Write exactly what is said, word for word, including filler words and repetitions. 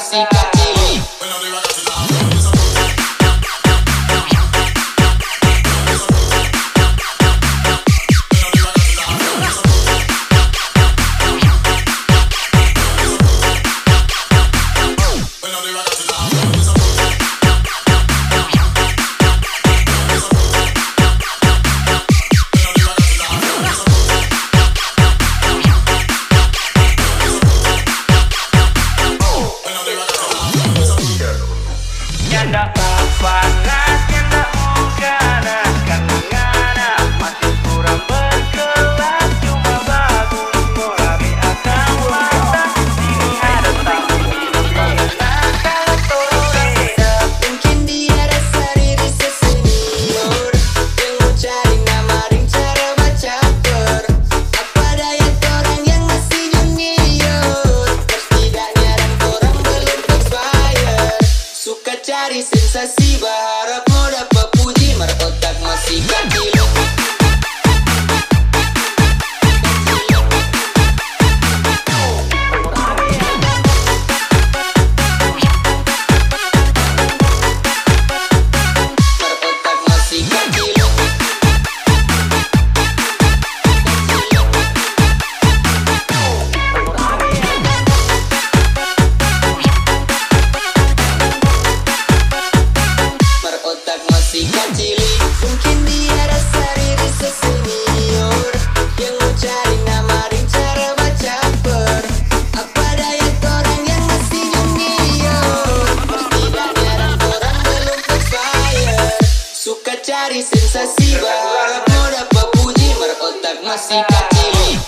masih kecil. Nyanda panas, nyanda mungkana, kanangana masih kurang berkelas, cuma bagus mulai akan mata. Sini ada tamu nakal tore. Mungkin dia rasa diri sesenior yang mau cari nama ring cara baca per. Apa daya orang yang masih junior, setidaknya dan orang belum expired. Suka cari sensasi, berharap mau dapat puji, merotak masih kecil. Merotak masih kecil. Merotak masih kecil. Mungkin dia rasa diri sesenior yang mau cari nama ring cara baca per. Apa daya orang yang masih junior, setidaknya dan orang belum expired. Suka cari sensasi, berharap mau dapat puji, merotak masih kecil.